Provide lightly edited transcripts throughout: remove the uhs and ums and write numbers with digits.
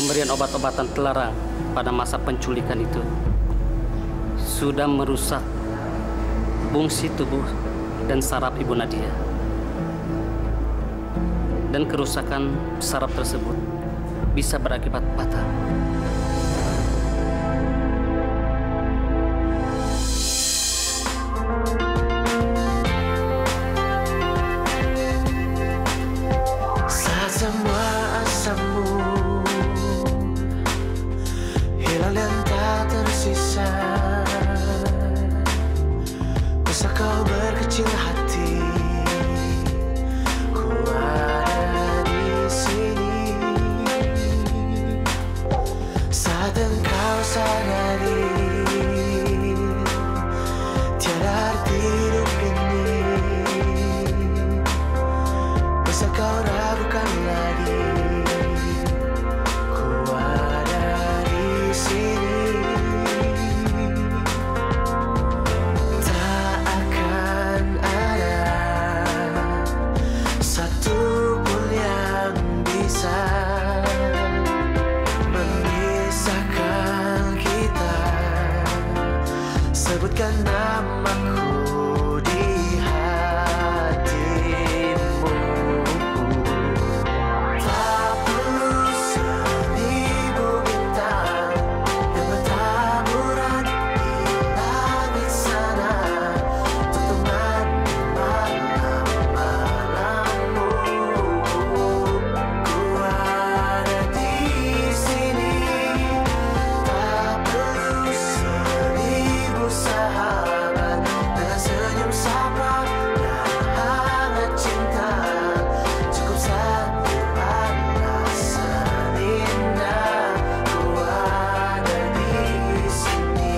pemberian obat-obatan terlarang pada masa penculikan itu sudah merusak fungsi tubuh dan saraf Ibu Nadia. Dan kerusakan saraf tersebut bisa berakibat fatal. Saat semua asamu hilang dan tak tersisa, bisa kau berkecil hati. Ku ada di sini saat engkau sadari tiada arti hidup ini. Bisa kau ragukan lagi, ku ada di sini. Tak akan ada satupun yang bisa memisahkan kita. Sebutkan namaku di hatimu. Tak perlu seribu bintang yang bertaburan di langit sana untuk menemani malam-malammu. Ku ada di sini. Tak perlu seribu sahabat dengan senyum sapa dan hangat cinta. Cukup satu alasan indah, ku ada di sini.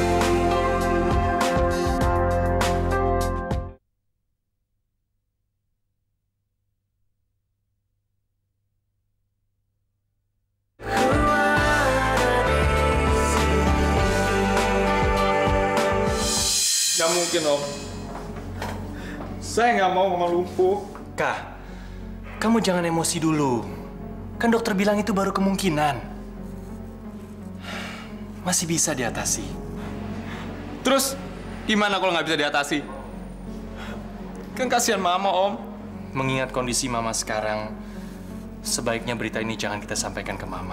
Gak mungkin, Om. Saya nggak mau Mama lumpuh. Kak, kamu jangan emosi dulu. Kan dokter bilang itu baru kemungkinan. Masih bisa diatasi. Terus gimana kalau nggak bisa diatasi? Kan kasihan Mama, Om. Mengingat kondisi Mama sekarang, sebaiknya berita ini jangan kita sampaikan ke Mama.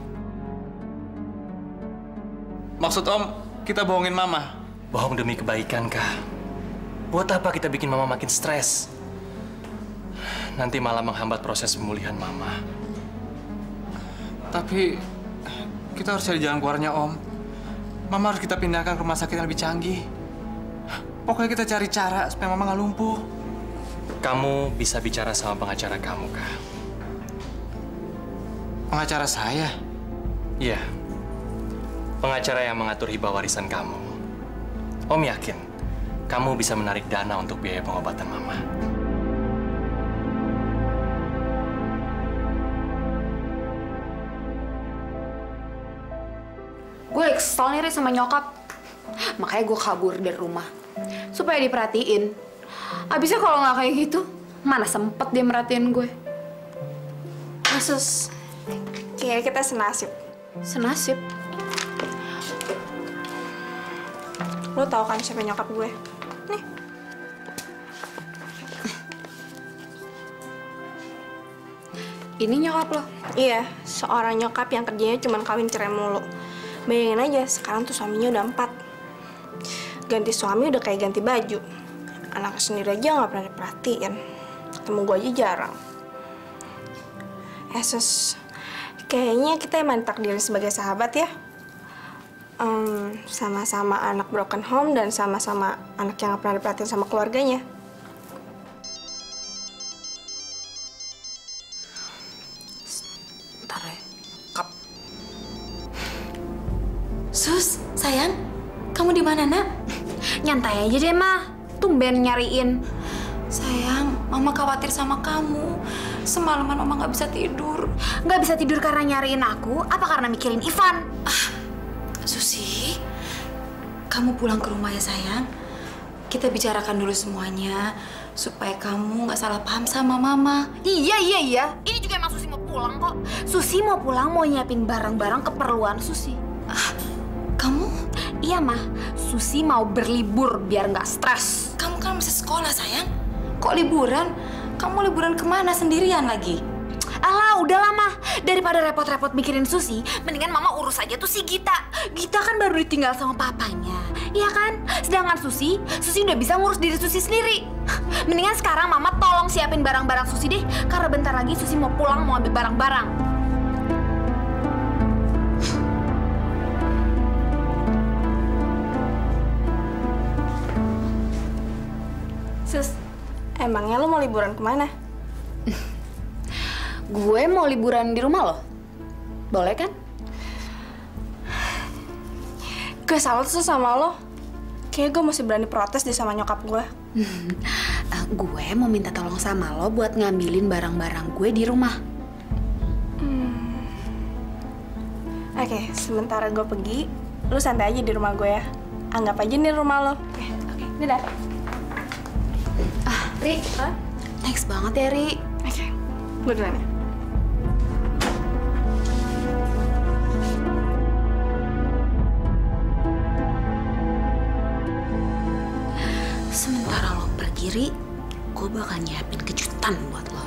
Maksud Om, kita bohongin Mama? Bohong demi kebaikan, Kak. Buat apa kita bikin Mama makin stres? Nanti malah menghambat proses pemulihan Mama. Tapi kita harus cari jalan keluarnya, Om. Mama harus kita pindahkan ke rumah sakit yang lebih canggih. Pokoknya kita cari cara supaya Mama nggak lumpuh. Kamu bisa bicara sama pengacara kamu, Kak. Pengacara saya? Iya. Pengacara yang mengatur hibah warisan kamu. Om yakin kamu bisa menarik dana untuk biaya pengobatan Mama. Gue kesel nih Riz, sama nyokap. Makanya gue kabur dari rumah supaya diperhatiin. Abisnya kalau nggak kayak gitu, mana sempet dia merhatiin gue. Sus, kayaknya kita senasib. Senasib? Lo tau kan siapa nyokap gue? Nih. Ini nyokap lo? Iya, seorang nyokap yang kerjanya cuma kawin cerai mulu. Bayangin aja, sekarang tuh suaminya udah 4. Ganti suami udah kayak ganti baju. Anaknya sendiri aja nggak pernah diperhatiin. Ketemu gue aja jarang. Sus, kayaknya kita emang takdirin sebagai sahabat ya. Sama-sama anak broken home dan sama-sama anak yang nggak pernah diperhatiin sama keluarganya. Ntar ya, kap. Sus, sayang, kamu di mana, Nak? Nyantai aja deh, Ma. Tumben nyariin. Sayang, Mama khawatir sama kamu. Semalaman Mama nggak bisa tidur. Nggak bisa tidur karena nyariin aku? Apa karena mikirin Ivan? Susi, kamu pulang ke rumah ya sayang. Kita bicarakan dulu semuanya supaya kamu nggak salah paham sama Mama. Iya. Ini juga emang Susi mau pulang. pulang kok. Susi mau pulang, mau nyiapin barang-barang keperluan Susi. Kamu? Iya, Mah. Susi mau berlibur biar nggak stres. Kamu kan masih sekolah, sayang. Kok liburan? Kamu liburan kemana sendirian lagi? Alah, udahlah, Mah. Daripada repot-repot mikirin Susi, mendingan Mama urus aja tuh si Gita. Gita kan baru ditinggal sama papanya, iya kan? Sedangkan Susi udah bisa ngurus diri Susi sendiri. Mendingan sekarang Mama tolong siapin barang-barang Susi deh, karena bentar lagi Susi mau pulang mau ambil barang-barang. Sus, emangnya lo mau liburan kemana? Gue mau liburan di rumah lo. Boleh kan? Gue salut tuh sama lo. Kayaknya gue masih berani protes deh sama nyokap gue. Gue mau minta tolong sama lo buat ngambilin barang-barang gue di rumah. Oke, sementara gue pergi, lo santai aja di rumah gue ya. Anggap aja ini rumah lo. Oke, dadah. Ri, thanks banget ya, Ri. Oke, gue duluan ya. Sementara lo pergi, Ri, gue bakal nyiapin kejutan buat lo.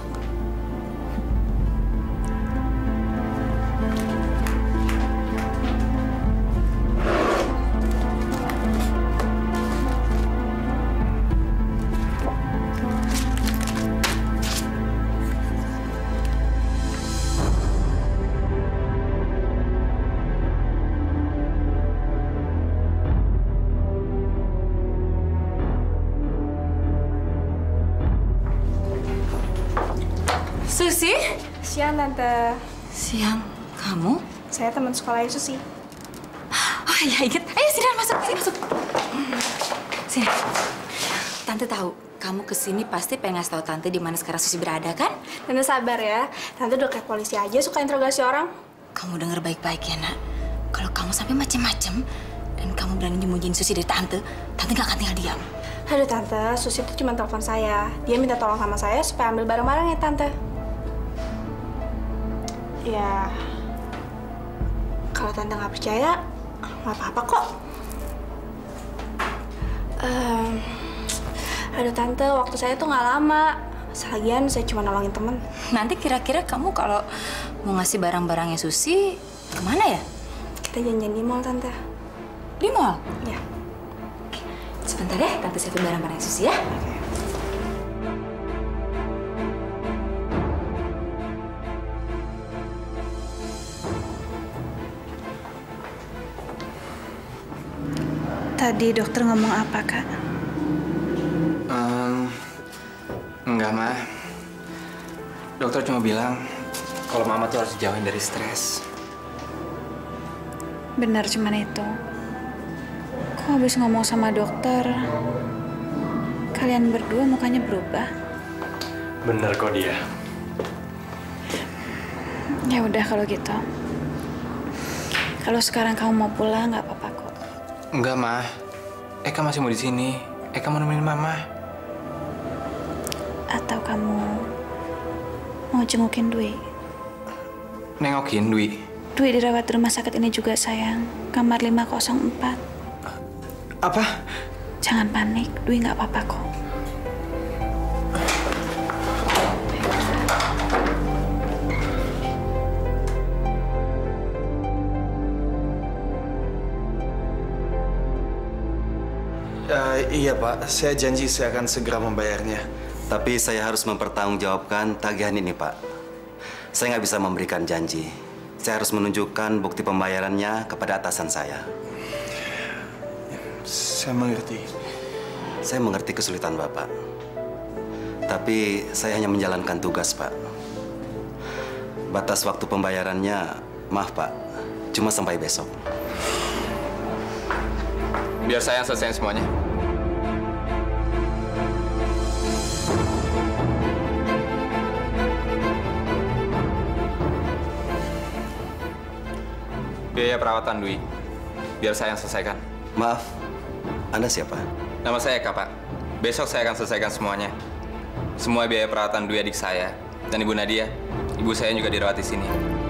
Susi? Siang, Tante. Siang, kamu? Saya teman sekolahnya Susi. Oh iya, inget. Ayo, sini masuk, sini masuk. Sini. Tante tahu, kamu kesini pasti pengen ngasih tahu Tante di mana sekarang Susi berada, kan? Tante sabar ya. Tante udah kayak polisi aja suka interogasi orang. Kamu denger baik-baik ya, Nak. Kalau kamu sampai macem-macem dan kamu berani nyembunyiin Susi dari Tante gak akan tinggal diam. Aduh, Tante, Susi tuh cuma telepon saya. Dia minta tolong sama saya supaya ambil barang-barangnya, Tante. Ya, kalau Tante nggak percaya, nggak apa-apa kok. Aduh, Tante, waktu saya tuh nggak lama. Sebagian saya cuma nolongin temen. Nanti kira-kira kamu kalau mau ngasih barang-barangnya Susi, kemana ya? Kita janjian di mall, Tante. Di mall? Ya. Sebentar ya, Tante siapin barang-barangnya Susi ya. Tadi dokter ngomong apa, Kak? Enggak, Ma. Dokter cuma bilang kalau Mama tuh harus dijauhin dari stres. Benar cuman itu. Kok habis ngomong sama dokter, kalian berdua mukanya berubah? Bener kok dia. Ya udah kalau gitu. Kalau sekarang kamu mau pulang, nggak apa-apa kok. Enggak, Ma. Eka masih mau di sini. Eka mau nemenin Mama. Atau kamu mau jengukin Dwi? Nengokin Dwi. Dwi dirawat di rumah sakit ini juga, sayang. Kamar 504. Apa? Jangan panik, Dwi nggak apa-apa kok. Iya Pak, saya janji saya akan segera membayarnya. Tapi saya harus mempertanggungjawabkan tagihan ini, Pak. Saya nggak bisa memberikan janji. Saya harus menunjukkan bukti pembayarannya kepada atasan saya. Saya mengerti. Saya mengerti kesulitan Bapak. Tapi saya hanya menjalankan tugas, Pak. Batas waktu pembayarannya, maaf Pak, cuma sampai besok. Biar saya yang selesaiin semuanya. Biaya perawatan Dwi, biar saya yang selesaikan. Maaf, Anda siapa? Nama saya Eka, Pak. Besok saya akan selesaikan semuanya. Semua biaya perawatan Dwi adik saya dan Ibu Nadia, Ibu saya juga dirawat di sini.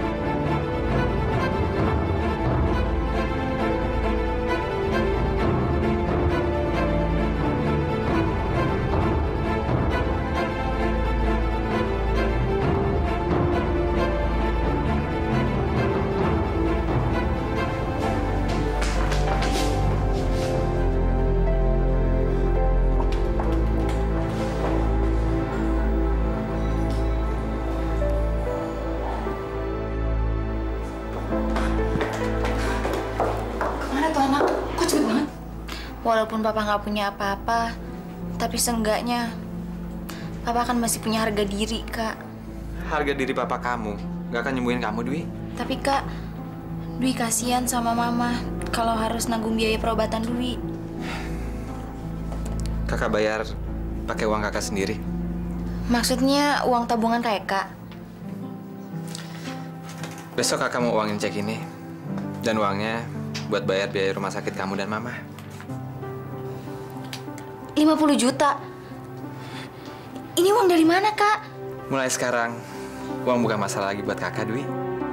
Walaupun Papa nggak punya apa-apa, tapi seenggaknya Papa kan masih punya harga diri, Kak. Harga diri papa kamu nggak akan nyembuhin kamu, Dwi. Tapi Kak, Dwi kasihan sama Mama kalau harus nanggung biaya perobatan Dwi. Kakak bayar pakai uang kakak sendiri. Maksudnya uang tabungan kayak Kak? Besok kakak mau uangin cek ini. Dan uangnya buat bayar biaya rumah sakit kamu dan Mama. 50 juta? Ini uang dari mana, Kak? Mulai sekarang, uang bukan masalah lagi buat kakak, Dwi.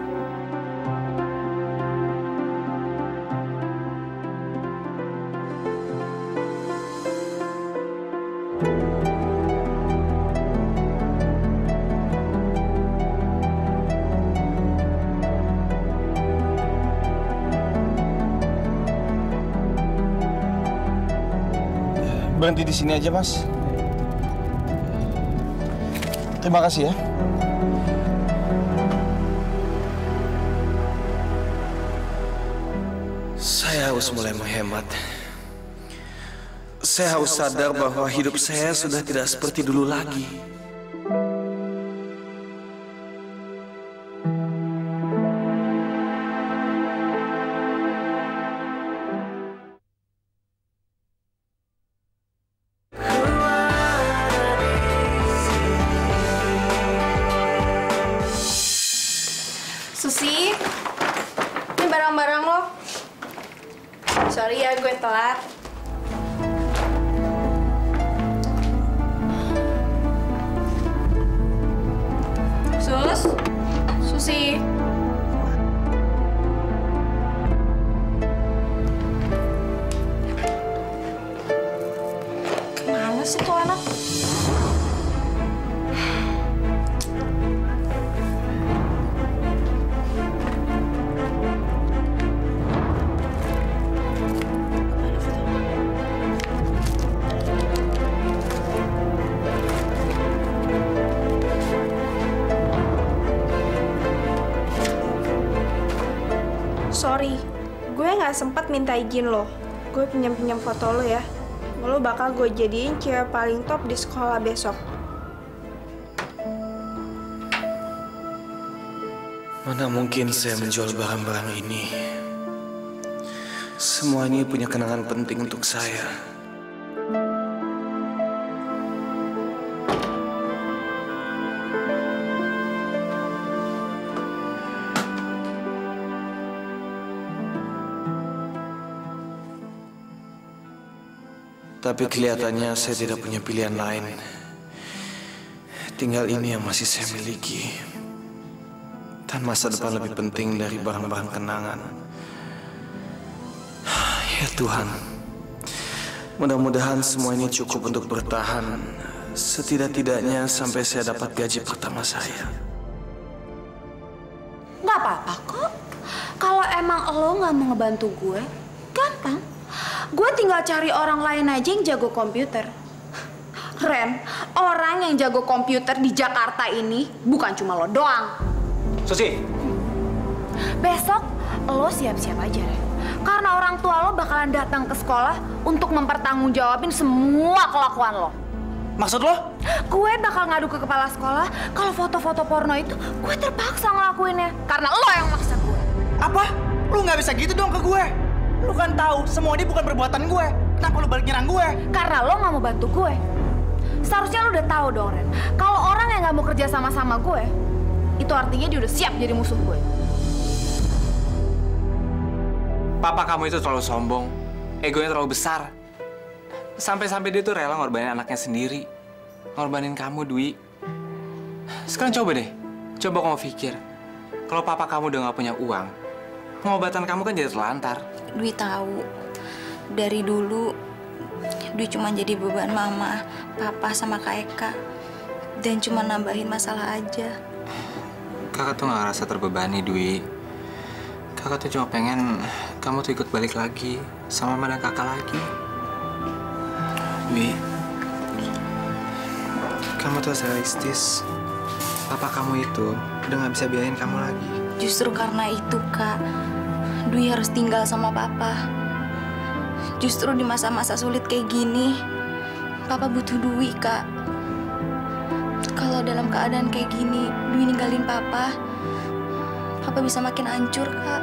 Berhenti di sini aja, Mas. Terima kasih ya. Saya harus mulai menghemat. Saya harus sadar bahwa hidup saya sudah tidak seperti dulu lagi. Susi, ini barang-barang lo. Sorry ya, gue telat. Susi. Kemana sih tuh anak? Sorry, gue nggak sempat minta izin lo. Gue pinjam foto lo ya. Lo bakal gue jadiin cewek paling top di sekolah besok. Mana mungkin saya menjual barang-barang ini? Semua ini punya kenangan penting untuk saya. Tapi kelihatannya saya tidak punya pilihan lain. Tinggal ini yang masih saya miliki. Dan masa depan lebih penting dari barang-barang kenangan. Ya Tuhan, mudah-mudahan semua ini cukup untuk bertahan. Setidak-tidaknya sampai saya dapat gaji pertama saya. Nggak apa-apa kok. Kalau emang lo nggak mau ngebantu gue, gampang. Gue tinggal cari orang lain aja yang jago komputer. Ren, orang yang jago komputer di Jakarta ini bukan cuma lo doang. Susi! Besok lo siap-siap aja, Ren. Karena orang tua lo bakalan datang ke sekolah untuk mempertanggungjawabin semua kelakuan lo. Maksud lo? Gue bakal ngadu ke kepala sekolah kalau foto-foto porno itu gue terpaksa ngelakuinnya. Karena lo yang maksa gue. Apa? Lu nggak bisa gitu dong ke gue. Lu kan tahu semua ini bukan perbuatan gue. Kenapa lu balik nyerang gue? Karena lo nggak mau bantu gue. Seharusnya lo udah tahu dong, Ren. Kalau orang yang nggak mau kerja sama gue, itu artinya dia udah siap jadi musuh gue. Papa kamu itu terlalu sombong. Egonya terlalu besar. Sampai-sampai dia tuh rela ngorbanin anaknya sendiri. Ngorbanin kamu, Dwi. Sekarang coba deh. Coba kamu pikir, kalau papa kamu udah nggak punya uang, pengobatan kamu kan jadi terlantar. Dwi tahu. Dari dulu, Dwi cuma jadi beban mama, papa, sama Kak Eka. Dan cuma nambahin masalah aja. Kakak tuh nggak ngerasa terbebani, Dwi. Kakak tuh cuma pengen kamu tuh ikut balik lagi sama mama dan kakak lagi. Dwi, kamu tuh realistis. Papa kamu itu udah nggak bisa biayain kamu lagi. Justru karena itu, Kak, Dwi harus tinggal sama papa. Justru di masa-masa sulit kayak gini, papa butuh Dwi, Kak. Kalau dalam keadaan kayak gini, Dwi ninggalin papa bisa makin hancur, Kak.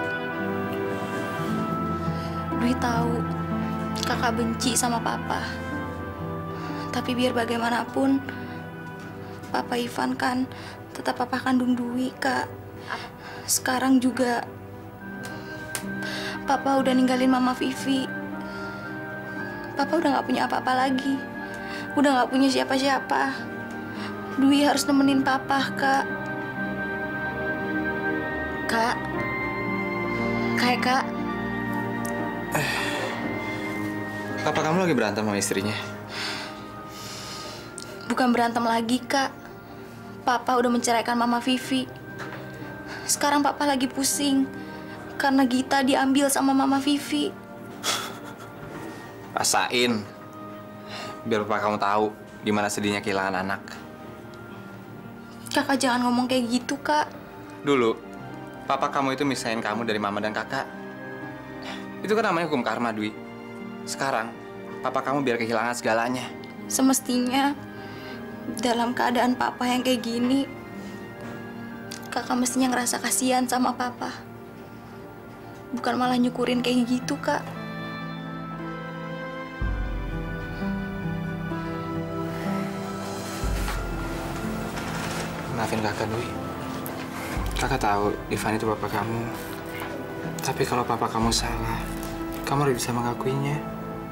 Dwi tahu kakak benci sama papa. Tapi biar bagaimanapun, Papa Ivan kan tetap papa kandung Dwi, Kak. Sekarang juga papa udah ninggalin Mama Vivi. Papa udah nggak punya apa-apa lagi. Udah nggak punya siapa-siapa. Dwi harus nemenin papa, Kak. Kak. Kak. Papa kamu lagi berantem sama istrinya? Bukan berantem lagi, Kak. Papa udah menceraikan Mama Vivi. Sekarang papa lagi pusing karena Gita diambil sama Mama Vivi. Rasain. Biar papa kamu tahu gimana sedihnya kehilangan anak. Kakak jangan ngomong kayak gitu, Kak. Dulu, papa kamu itu misahin kamu dari mama dan kakak. Itu kan namanya hukum karma, Dwi. Sekarang, papa kamu biar kehilangan segalanya. Semestinya, dalam keadaan papa yang kayak gini, kakak mestinya ngerasa kasihan sama papa. Bukan malah nyukurin kayak gitu, Kak. Maafin kakak, Dwi. Kakak tahu Ivan itu papa kamu. Tapi kalau papa kamu salah, kamu harus bisa mengakuinya.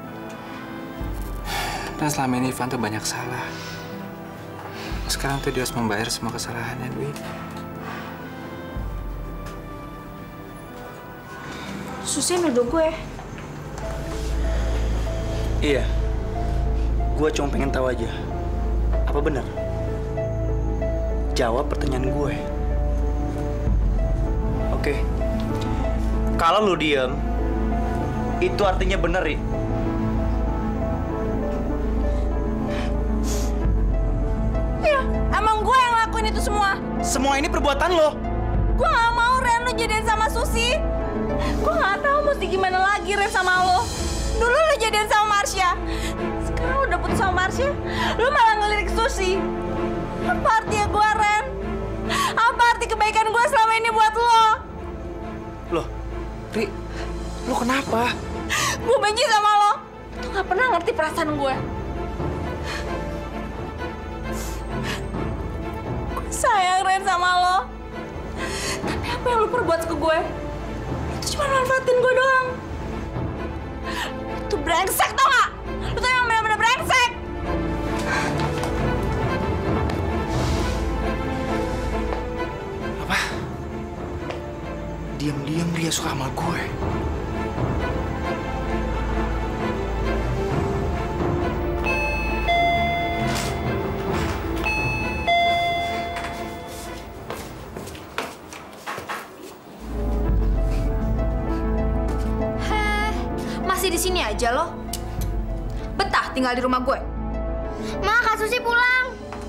Dan selama ini Ivan tuh banyak salah. Sekarang tuh dia harus membayar semua kesalahannya, Dwi. Susi nuduh gue. Iya. Gue cuma pengen tahu aja. Apa benar? Jawab pertanyaan gue. Oke. Kalau lu diem, itu artinya bener, Ri. Iya, emang gue yang lakuin itu semua. Semua ini perbuatan lo. Gue gak mau Ren lu jadian sama Susi. Gue gak tahu mesti gimana lagi Ren sama lo. Dulu lu jadian sama Marsha. Sekarang udah putus sama Marsha, lu malah ngelirik Susi. Apa artinya gue, Ren? Apa arti kebaikan gue selama ini buat lo? Loh, Ri, lo kenapa? Gue benci sama lo. Lo gak pernah ngerti perasaan gue. Gue sayang Ren sama lo. Tapi apa yang lo perbuat ke gue? Itu cuma manfaatin gue doang. Itu brengsek tau gak? Lo tuh yang bener-bener brengsek. Apa? Diam-diam dia suka sama gue. Masih di sini aja loh. Betah tinggal di rumah gue. Ma, Kak Susi pulang.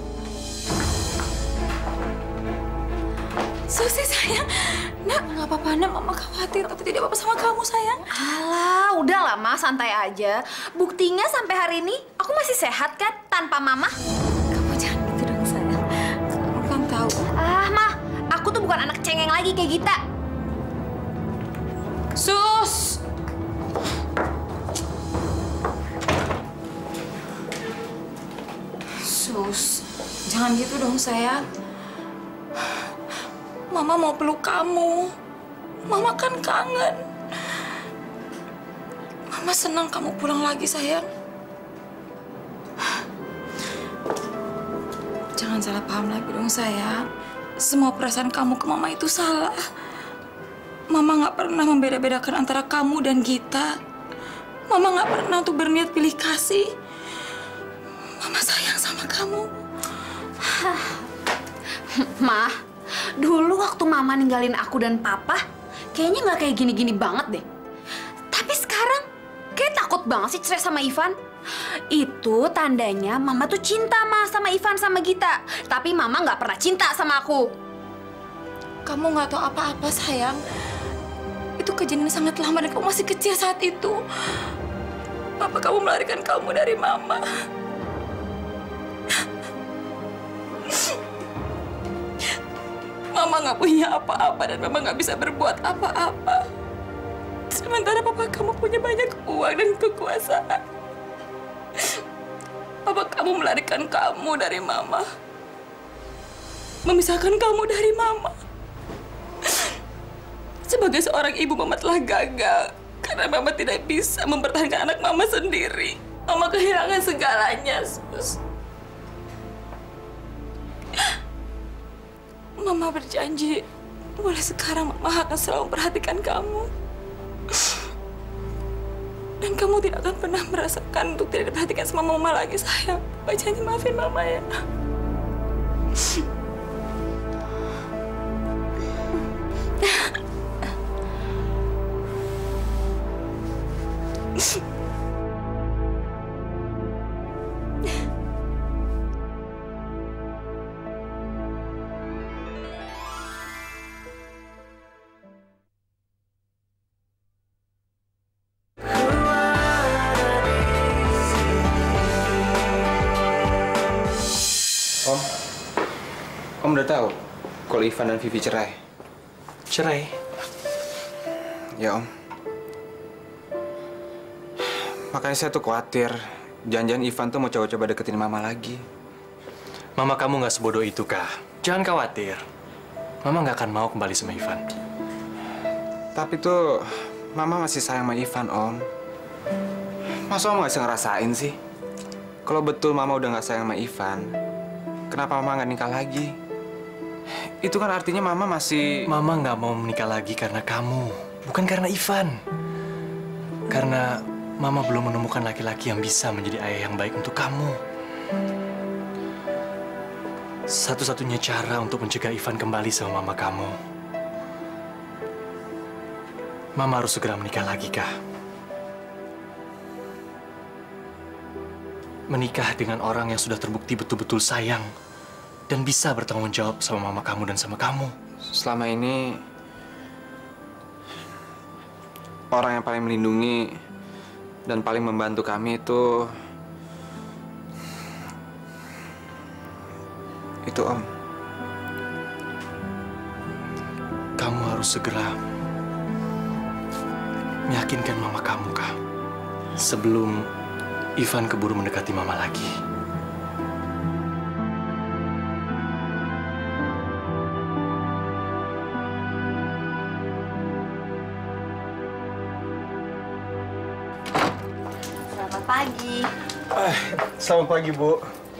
Susi sayang. Nak, nggak apa-apa, Nak. Mama khawatir, tapi tidak apa-apa sama kamu, sayang. Alah, udahlah, Ma. Santai aja. Buktinya sampai hari ini, aku masih sehat kan? Tanpa Mama. Kamu jangan gitu dong, sayang. Kamu kan tahu. Ah, Ma. Aku tuh bukan anak cengeng lagi kayak Gita. Sus! Sus, jangan gitu dong, sayang. Mama mau peluk kamu. Mama kan kangen. Mama senang kamu pulang lagi, sayang. Jangan salah paham lagi dong, sayang. semua perasaan kamu ke Mama itu salah. Mama nggak pernah membeda-bedakan antara kamu dan Gita. Mama nggak pernah untuk berniat pilih kasih. Mama sayang sama kamu. Ma, dulu waktu Mama ninggalin aku dan Papa, kayaknya nggak kayak gini-gini banget deh. Tapi sekarang, kayak takut banget sih cerai sama Ivan. Itu tandanya Mama tuh cinta sama Ivan sama Gita. Tapi Mama nggak pernah cinta sama aku. Kamu nggak tahu apa-apa, sayang. Itu kejadian sangat lama dan kamu masih kecil saat itu. Papa kamu melarikan kamu dari Mama. Mama nggak punya apa-apa dan Mama nggak bisa berbuat apa-apa. Sementara Papa kamu punya banyak uang dan kekuasaan. Papa kamu melarikan kamu dari Mama. Memisahkan kamu dari Mama. Sebagai seorang ibu, Mama telah gagal karena Mama tidak bisa mempertahankan anak Mama sendiri. Mama kehilangan segalanya, Sus. Mama berjanji, mulai sekarang Mama akan selalu memperhatikan kamu. Dan kamu tidak akan pernah merasakan untuk tidak diperhatikan sama Mama lagi, sayang. Papa janji maafin Mama ya. Om udah tahu kalau Ivan dan Vivi cerai? Cerai? Ya, Om. Makanya saya tuh khawatir. Jangan-jangan Ivan tuh mau coba-coba deketin Mama lagi. Mama kamu nggak sebodoh itu, Kak. Jangan khawatir. Mama nggak akan mau kembali sama Ivan. Tapi tuh, Mama masih sayang sama Ivan, Om. Masa Om nggak bisa ngerasain sih? Kalau betul Mama udah nggak sayang sama Ivan, kenapa Mama nggak nikah lagi? Itu kan artinya Mama masih... Mama nggak mau menikah lagi karena kamu, bukan karena Ivan. Karena Mama belum menemukan laki-laki yang bisa menjadi ayah yang baik untuk kamu. Satu-satunya cara untuk mencegah Ivan kembali sama Mama kamu, Mama harus segera menikah lagi, Kak. Menikah dengan orang yang sudah terbukti betul-betul sayang dan bisa bertanggung jawab sama Mama kamu dan sama kamu. Selama ini, orang yang paling melindungi dan paling membantu kami itu Om. Kamu harus segera meyakinkan Mama kamu, Kak. Sebelum Ivan keburu mendekati Mama lagi. Selamat pagi. Selamat pagi, Bu.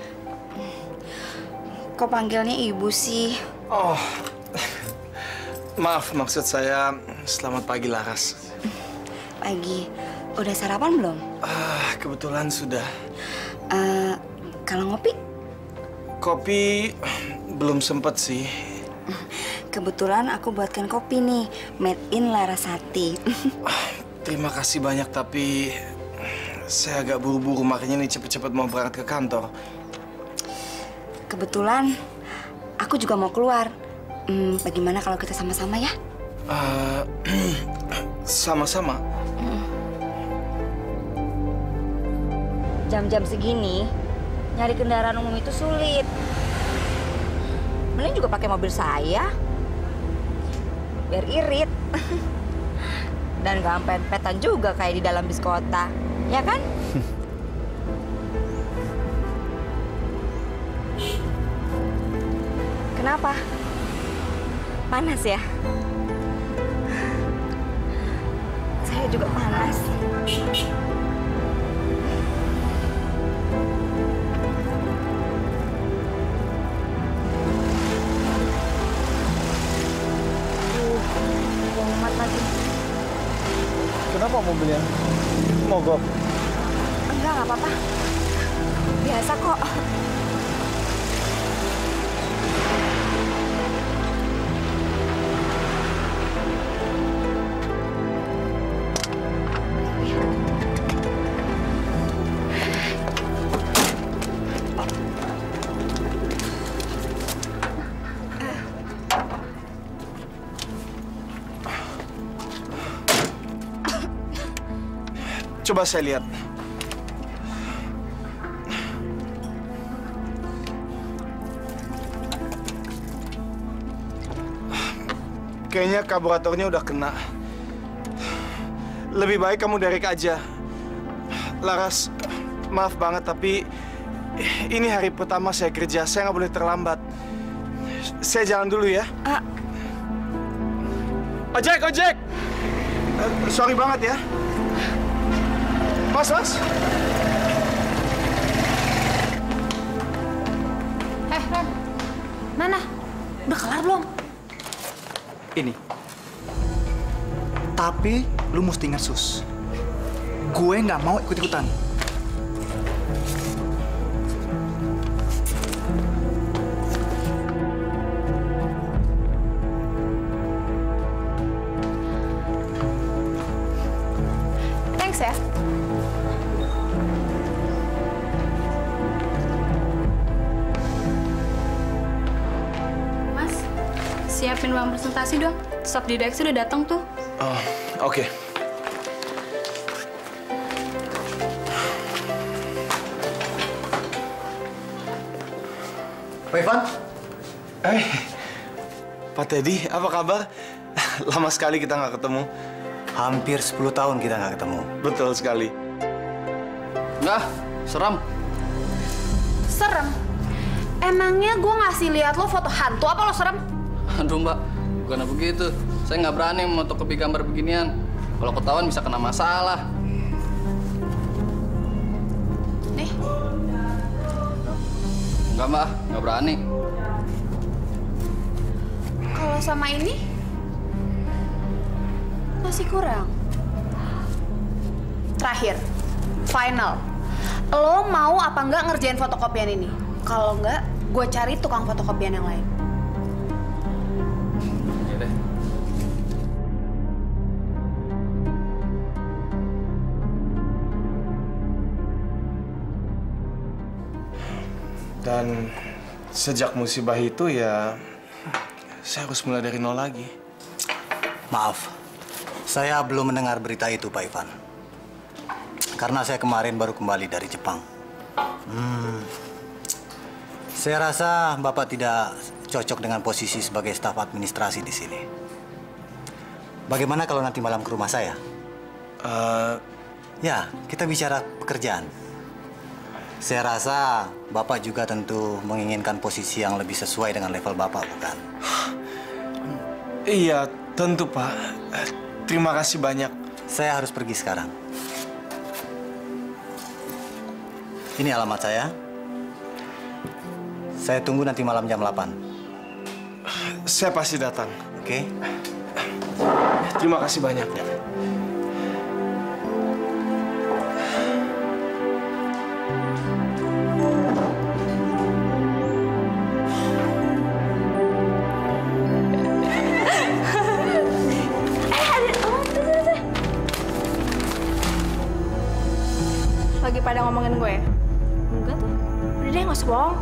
Kok panggilnya Ibu sih? Oh, maaf, maksud saya selamat pagi, Laras. Pagi. Udah sarapan belum? Kebetulan sudah. Kalau ngopi? Kopi belum sempet sih. Kebetulan aku buatkan kopi nih, made in Larasati. Terima kasih banyak, tapi saya agak buru-buru, makanya nih cepet-cepet mau berangkat ke kantor. Kebetulan aku juga mau keluar. Bagaimana kalau kita sama-sama ya? Sama-sama. Jam-jam segini, nyari kendaraan umum itu sulit. Mending juga pakai mobil saya. Biar irit. Dan gak pet-petan juga kayak di dalam bis kota. Ya kan? Kenapa? Panas ya? Saya juga panas. Kenapa mobilnya mogok? Enggak apa-apa. Biasa kok. Coba saya lihat. Kayaknya karburatornya udah kena. Lebih baik kamu derek aja. Laras, maaf banget tapi ini hari pertama saya kerja. Saya nggak boleh terlambat. Saya jalan dulu ya. Ojek, ojek! Sorry banget ya. Mas. Ren. Mana? Udah kelar belum? Ini. Tapi lu mesti ingat, Sus. Gue nggak mau ikut-ikutan. Thanks ya. Mas, siapin ruang presentasi dong. Staf direksi udah datang tuh. Oh, oke. Pak Ivan? Pak Teddy, apa kabar? Lama sekali kita nggak ketemu. Hampir 10 tahun kita nggak ketemu. Betul sekali. Enggak, seram. Serem? Emangnya gue ngasih lihat lo foto hantu apa lo serem? Aduh mbak, bukan begitu. Saya nggak berani memotokopi gambar beginian. Kalau ketahuan bisa kena masalah. Nih. Enggak mbak, nggak berani. Kalau sama ini masih kurang. Terakhir, final. Lo mau apa nggak ngerjain fotokopian ini? Kalau nggak, gue cari tukang fotokopian yang lain. Iya deh. Dan sejak musibah itu ya, saya harus mulai dari nol lagi. Maaf, saya belum mendengar berita itu, Pak Ivan. Karena saya kemarin baru kembali dari Jepang. Saya rasa Bapak tidak cocok dengan posisi sebagai staf administrasi di sini. Bagaimana kalau nanti malam ke rumah saya? Ya, kita bicara pekerjaan. Saya rasa Bapak juga tentu menginginkan posisi yang lebih sesuai dengan level Bapak, bukan? Iya, tentu Pak. Terima kasih banyak. Saya harus pergi sekarang. Ini alamat saya. Saya tunggu nanti malam jam 8. Saya pasti datang. Oke? Terima kasih banyak. Lagi pada ngomongin gue ya? Enggak tuh. Udah deh, nggak usah bohong.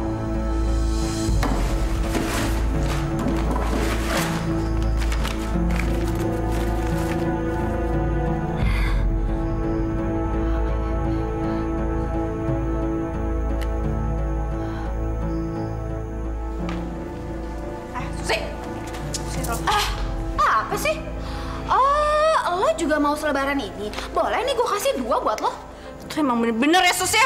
Apa sih? Oh, lo juga mau selebaran ini? Boleh nih, gue kasih 2 buat lo. Itu emang bener-bener ya, Sus ya?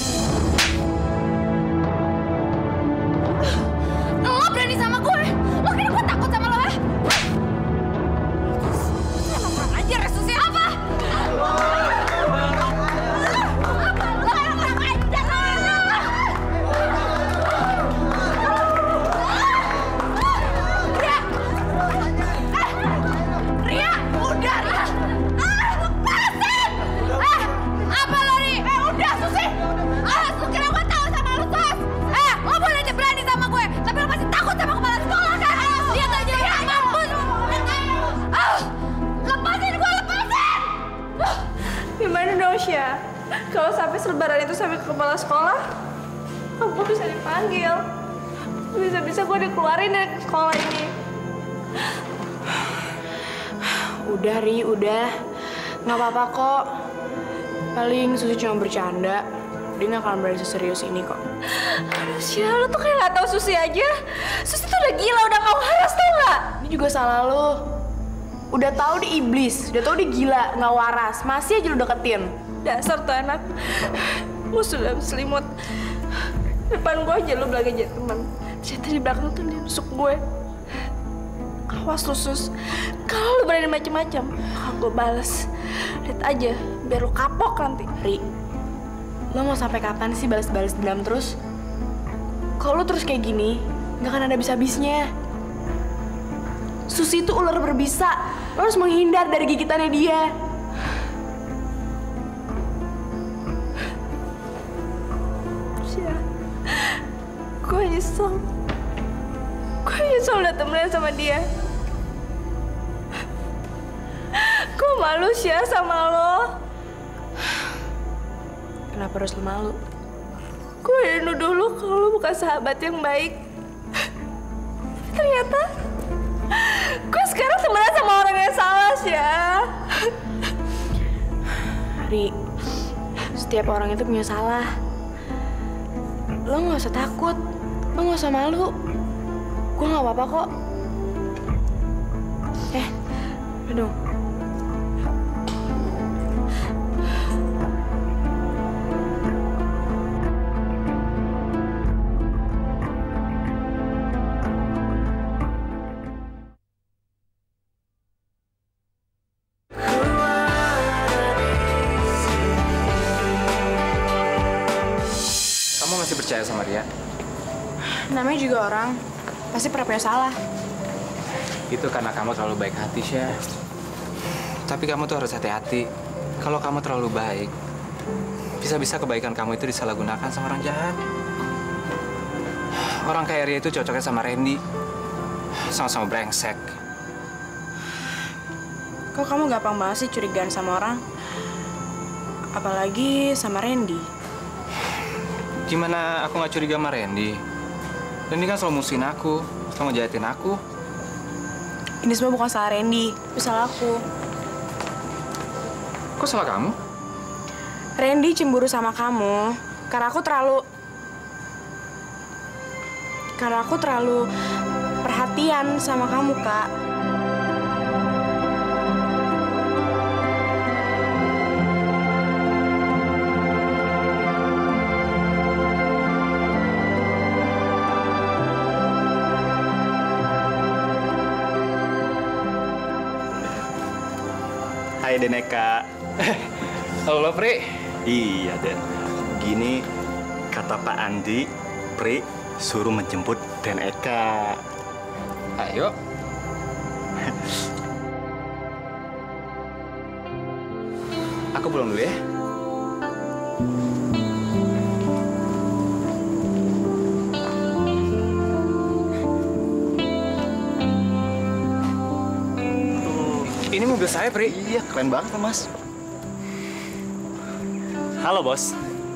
Lo berani sama gue? Lo kira gue takut sama lo, ya? Emang kurang ajar ya, Sus ya? Apa? Lo emang kurang ajar! Ria! Ria! Udah, Ria! Awas ya, kalau sampai selebaran itu sampai ke kepala sekolah, kamu bisa dipanggil. Bisa-bisa gue dikeluarin dari sekolah ini. Udah, Ri, udah. Nggak apa-apa kok. Paling Susi cuma bercanda. Dia nggak akan berani serius ini kok. Aduh, Syah, lu tuh kayak nggak tahu Susi aja. Susi tuh udah gila, udah nggak waras, tau nggak? Ini juga salah lu. Udah tahu di iblis, udah tahu di gila, nggak waras. Masih aja lu deketin. Dasar tuh anak. Musuh dalam selimut. Depan gue aja lu belaga jadi teman. Ternyata di belakang tuh dia nusuk gue. Awas lu, Sus. Kalau lu berani macem-macem, bakal gue bales. Lihat aja, biar lu kapok nanti. Ri, lo mau sampai kapan sih balas-balas dendam terus? Kalau lu terus kayak gini, nggak akan ada habis-habisnya. Susi itu ular berbisa. Lo harus menghindar dari gigitannya dia. Syah, gue nyesel. Gue nyesel udah temenan sama dia. Gue malu, Syah, sama lo. Kenapa harus lo malu? Gue udah nuduh lo kalau lo bukan sahabat yang baik. Ternyata gue sekarang temenan sama orang yang salah, Syah. Ri, setiap orang itu punya salah. Lo nggak usah takut, lo nggak usah malu. Gue nggak apa-apa kok. Aduh. Kamu masih percaya sama Ria? Namanya juga orang, pasti pernah punya salah. Itu karena kamu terlalu baik hati, Syah. Tapi kamu tuh harus hati-hati. Kalau kamu terlalu baik, bisa-bisa kebaikan kamu itu disalahgunakan sama orang jahat. Orang kayak Ria itu cocoknya sama Randy. Sama-sama brengsek. Kok kamu gampang banget sih curigaan sama orang? Apalagi sama Randy. Gimana aku nggak curiga sama Randy? Randy kan selalu musuhin aku, selalu ngejahatin aku. Ini semua bukan salah Randy, itu salah aku. Kok salah kamu? Randy cemburu sama kamu karena aku terlalu perhatian sama kamu, Kak. Hai Deneka. Halo, Pri. Iya, Den. Gini kata Pak Andi, Pri suruh menjemput Deneka. Ayo. Aku pulang dulu ya. Ini mobil saya, Pri. Iya, keren banget, Mas. Halo, Bos.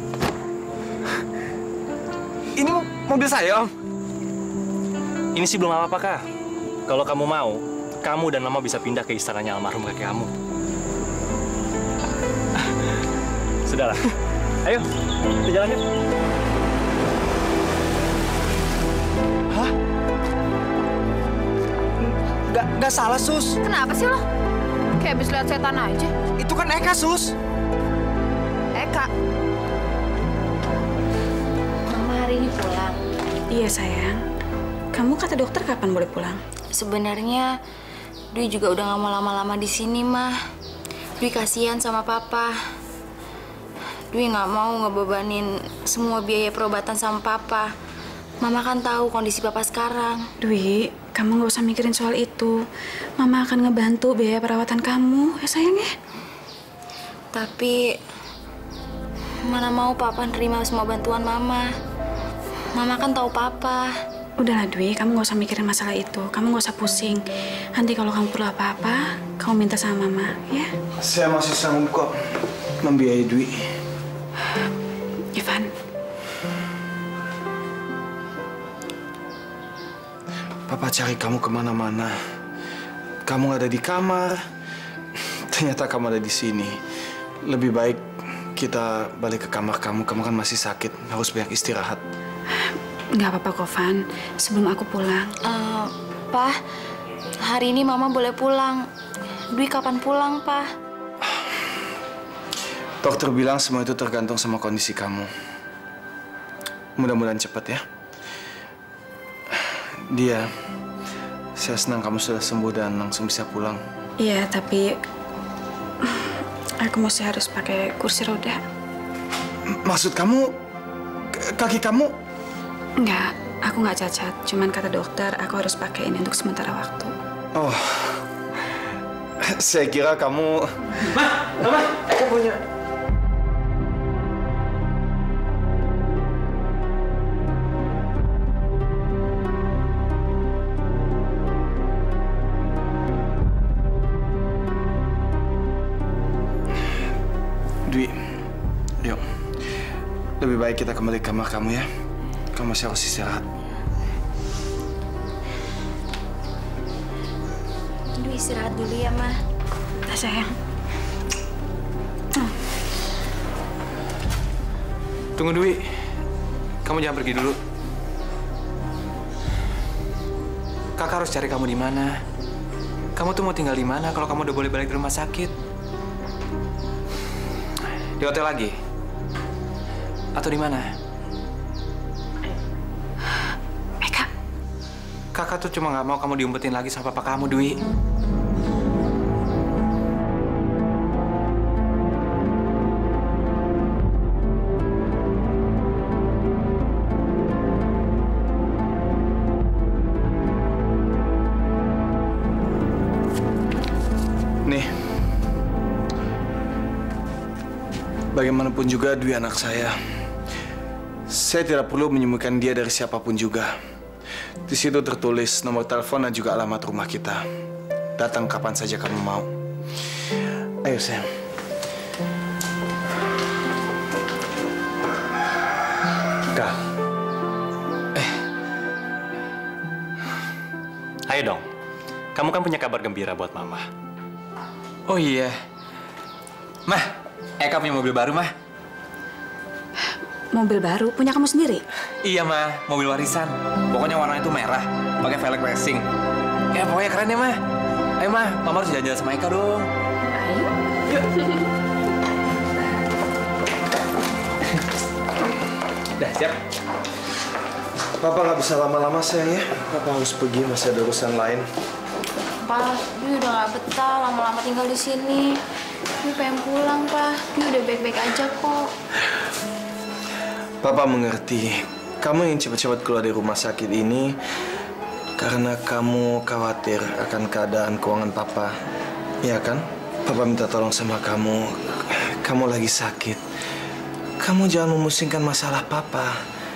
Ini mobil saya, Om. Ini sih belum apa-apa, Kak. Kalau kamu mau, kamu dan Mama bisa pindah ke istananya almarhum kakek kamu. Sudahlah. Ayo, kita jalan yuk. Hah? Nggak salah, Sus. Kenapa sih lo? Kayak habis lihat setan aja. Itu kan Eka, Sus. Eka. Mama hari ini pulang. Iya, sayang. Kamu kata dokter kapan boleh pulang? Sebenarnya Dwi juga udah nggak mau lama-lama di sini, Mah. Dwi kasihan sama Papa. Dwi nggak mau ngebebanin semua biaya perobatan sama Papa. Mama kan tahu kondisi Papa sekarang. Dwi, kamu nggak usah mikirin soal itu. Mama akan ngebantu biaya perawatan kamu, ya sayang ya. Tapi mana mau Papa nerima semua bantuan Mama. Mama kan tahu Papa. Udahlah Dwi, kamu nggak usah mikirin masalah itu. Kamu nggak usah pusing. Nanti kalau kamu perlu apa-apa, kamu minta sama Mama, ya? Saya masih sanggup kok membiayai Dwi. Ivan, Papa cari kamu kemana-mana. Kamu nggak ada di kamar. Ternyata kamu ada di sini. Lebih baik kita balik ke kamar kamu. Kamu kan masih sakit, harus banyak istirahat. nggak apa-apa kok, Van. Sebelum aku pulang. Pak, hari ini Mama boleh pulang. Dwi kapan pulang, Pak? Dokter bilang semua itu tergantung sama kondisi kamu. Mudah-mudahan cepat ya. Dia, saya senang kamu sudah sembuh dan langsung bisa pulang. Iya, tapi aku masih harus pakai kursi roda. Maksud kamu, kaki kamu? Enggak, aku nggak cacat. Cuman kata dokter, aku harus pakai ini untuk sementara waktu. Oh, saya kira kamu... Mama, aku punya... Dwi, yuk. Lebih baik kita kembali ke kamar kamu ya. Kamu masih harus istirahat. Dwi istirahat dulu ya, Ma. Sayang. Tunggu, Dwi. Kamu jangan pergi dulu. Kakak harus cari kamu di mana. Kamu tuh mau tinggal di mana kalau kamu udah boleh balik ke rumah sakit? Di hotel lagi? Atau di mana? Eka. Kakak tuh cuma nggak mau kamu diumpetin lagi sama papa kamu, Dwi. Nih, bagaimanapun juga Dwi anak saya. Saya tidak perlu menyembunyikan dia dari siapapun juga. Di situ tertulis nomor telepon dan juga alamat rumah kita. Datang kapan saja kamu mau. Ayo, sayang. Kak. Ayo dong. Kamu kan punya kabar gembira buat Mama. Oh iya. Mah, Eka punya mobil baru, Mah. Mobil baru? Punya kamu sendiri? Iya, Mah. Mobil warisan. Pokoknya warnanya itu merah. Pakai velg racing. Ya, pokoknya keren ya, Mah. Ayo, Mah. Mama harus jalan-jalan sama Eka dong. Ayo. Yuk. Dah, siap. Papa nggak bisa lama-lama, sayang ya. Papa harus pergi, masih ada urusan lain. Pak, Dwi udah nggak betah lama-lama tinggal di sini. Dwi pengen pulang, Pak. Dwi udah baik-baik aja kok. Papa mengerti. Kamu ingin cepat-cepat keluar dari rumah sakit ini karena kamu khawatir akan keadaan keuangan Papa. Iya kan? Papa minta tolong sama kamu. Kamu lagi sakit. Kamu jangan memusingkan masalah Papa.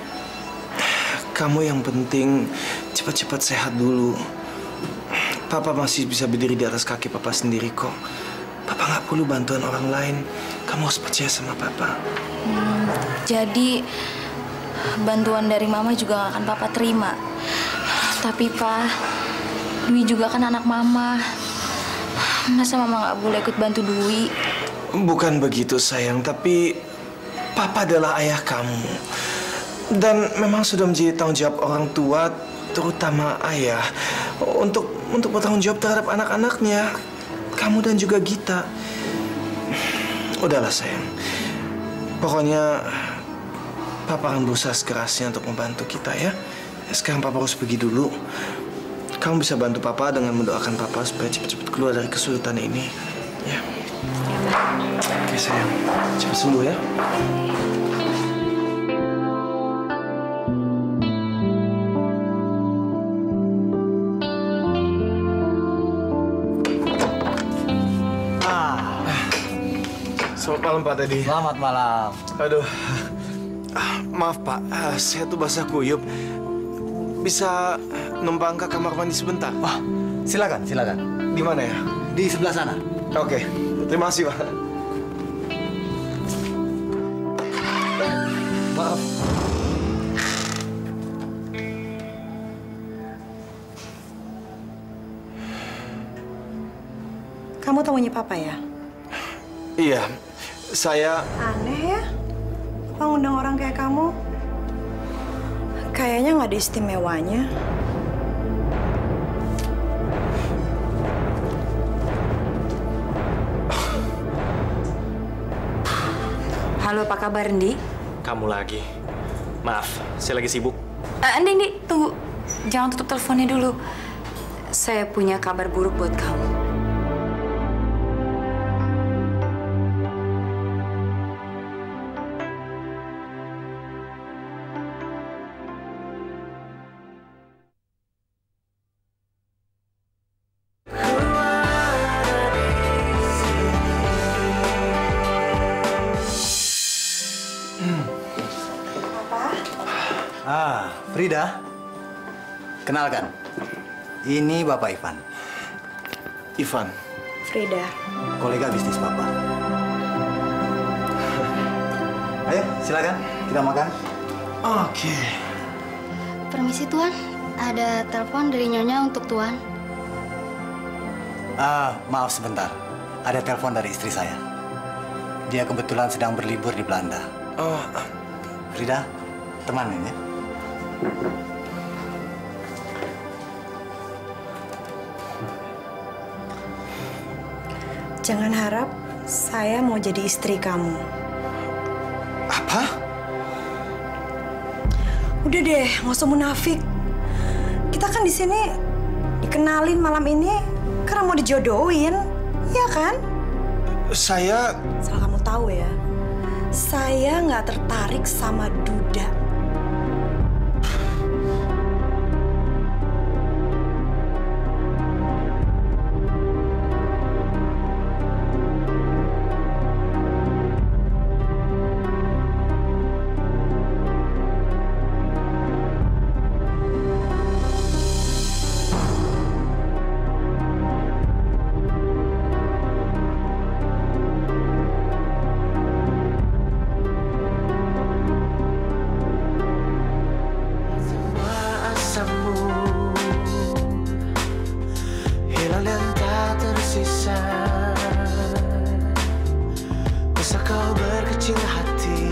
Kamu yang penting cepat-cepat sehat dulu. Papa masih bisa berdiri di atas kaki Papa sendiri kok. Papa nggak perlu bantuan orang lain. Kamu harus percaya sama Papa. Jadi bantuan dari Mama juga gak akan Papa terima. Tapi Pak, Dwi juga kan anak Mama. Masa Mama gak boleh ikut bantu Dwi? Bukan begitu, sayang. Tapi Papa adalah ayah kamu. Dan memang sudah menjadi tanggung jawab orang tua, terutama ayah, untuk bertanggung jawab terhadap anak-anaknya. Kamu dan juga Gita. Udahlah, sayang. Pokoknya Papa akan berusaha sekerasnya untuk membantu kita ya. Sekarang Papa harus pergi dulu. Kamu bisa bantu Papa dengan mendoakan Papa supaya cepat-cepat keluar dari kesulitan ini. Ya. Oke, sayang. Cepat sembuh ya. Selamat malam, Pak Teddy. Selamat malam. Aduh, maaf Pak, saya tuh basah kuyup. Bisa numpang ke kamar mandi sebentar? Wah, silakan, silakan. Di mana ya? Di sebelah sana. Oke, terima kasih Pak. Maaf. Kamu tamunya Papa ya? Iya, saya... Aneh ya, Papa ngundang orang kayak kamu. Kayaknya nggak ada istimewanya. Halo, apa kabar, Ndi? Kamu lagi. Maaf, saya lagi sibuk. Ndi, tunggu. Jangan tutup teleponnya dulu. Saya punya kabar buruk buat kamu. Frida, kenalkan. Ini Bapak Ivan. Ivan. Frida. Kolega bisnis Papa. Ayo, silakan. Kita makan. Oke. Permisi Tuan, ada telepon dari Nyonya untuk Tuan. Maaf sebentar. Ada telepon dari istri saya. Dia kebetulan sedang berlibur di Belanda. Oh, Frida, temanin ya. Jangan harap saya mau jadi istri kamu. Apa? Udah deh, nggak usah munafik. Kita kan di sini dikenalin malam ini karena mau dijodohin, ya kan? Saya... Salah kamu tahu ya, saya nggak tertarik sama duda. Hilang dan tak tersisa. Bisa kau berkecil hati.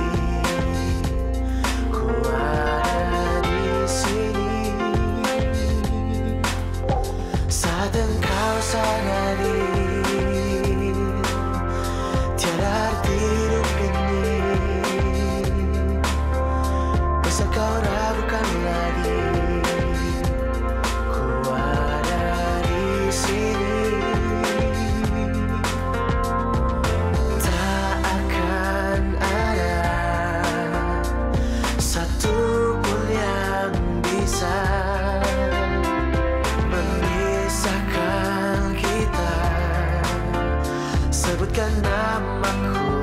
Ku ada di sini. Saat engkau sadari tiada arti hidup ini. Bisa kau ragukan lagi. Tak akan ada satu pun yang bisa memisahkan kita. Sebutkan namaku.